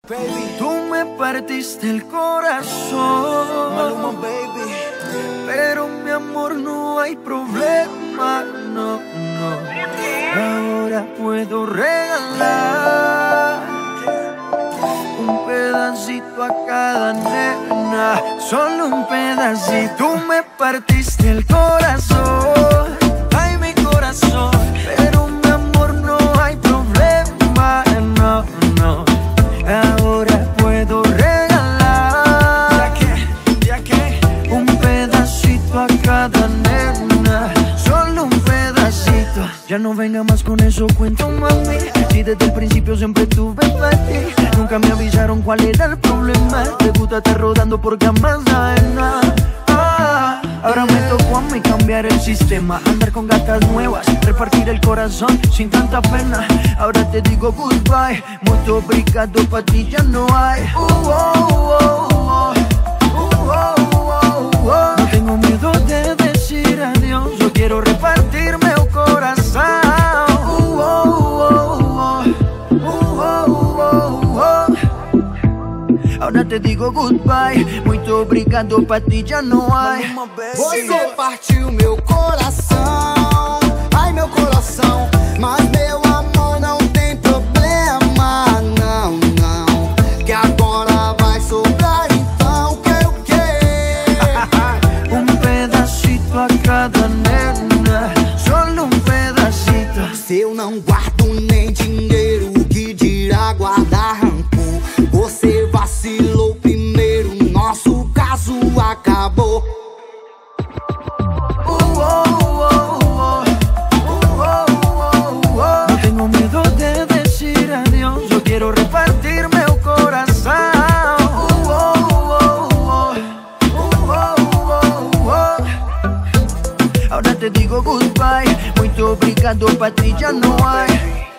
baby. Tú me partiste el corazón, Maluma, baby. pero mi amor no hay problema, no, no. Ahora puedo regalar un pedacito a cada nena, solo un pedacito. Tú me partiste el corazón, ay mi corazón, pero mi amor no hay problema, no, no. Ahora puedo regalar un pedacito a cada nena, solo un pedacito. Ya no venga más con eso, cuento mami, si desde el principio siempre tuve para ti. Nunca me avisaron cuál era el problema. Te gusta estar rodando por camas ajenas. Ahora me tocó a mí cambiar el sistema, andar con gatas nuevas, repartir el corazón sin tanta pena. Ahora te digo goodbye, mucho obrigado, pa' ti ya no hay. No tengo miedo de decir adiós, yo quiero repartirme el corazón. Ahora te digo goodbye, muito obrigado, pa' ti já não há. Você partiu meu coração, ai meu coração. Mas meu amor não tem problema, não, não. Que agora vai sobrar, então quero o quê? Pedacito a cada nena, solo pedacito. Se eu não guardo nem dinheiro, que dirá guardar rancor? Você vacilou primeiro, nosso caso acabou. No tengo miedo de decir adiós, yo quiero repartirme el corazón. Ahora te digo goodbye, muito obrigado, pa' ti já não há.